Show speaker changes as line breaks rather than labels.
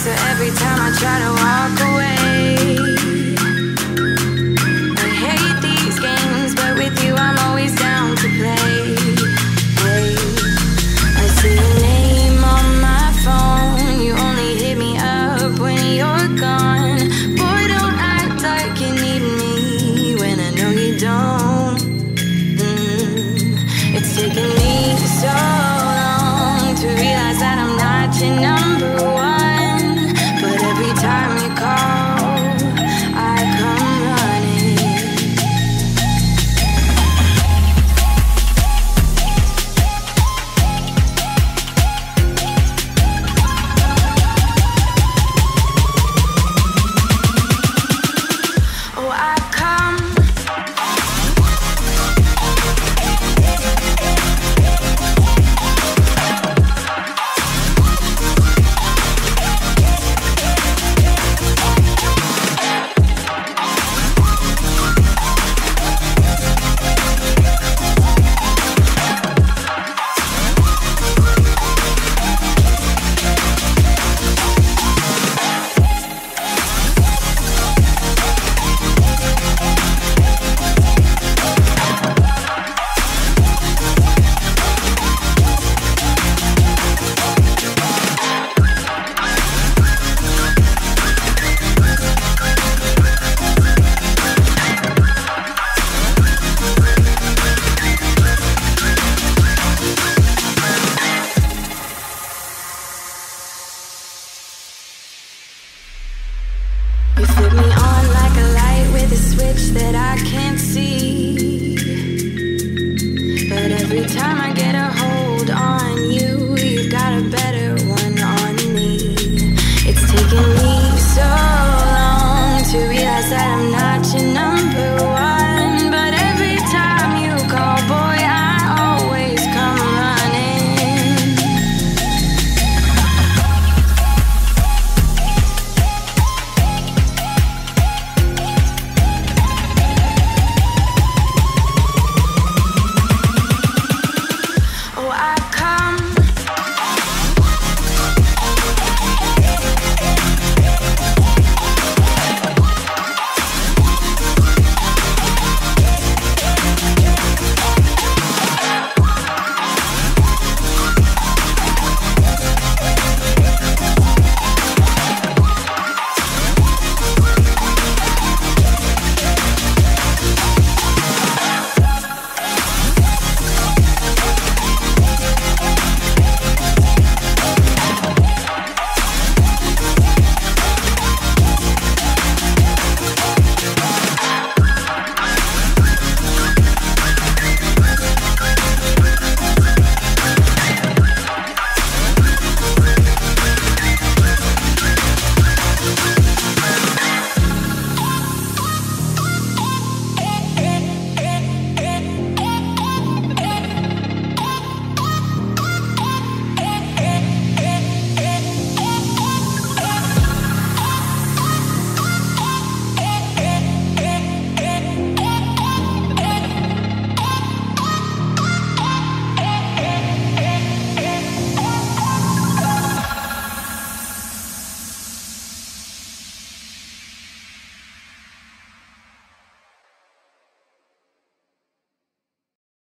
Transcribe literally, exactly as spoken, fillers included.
So every time I try to walk away, I hate these games, but with you I'm always down to play. Hey, I see your name on my phone. You only hit me up when you're gone. Boy, don't act like you need me when I know you don't. mm. It's taken me so long to realize that I'm not your number one. But every time you call, I come running. Oh, I come. You flip me on like a light with a switch that I can't see.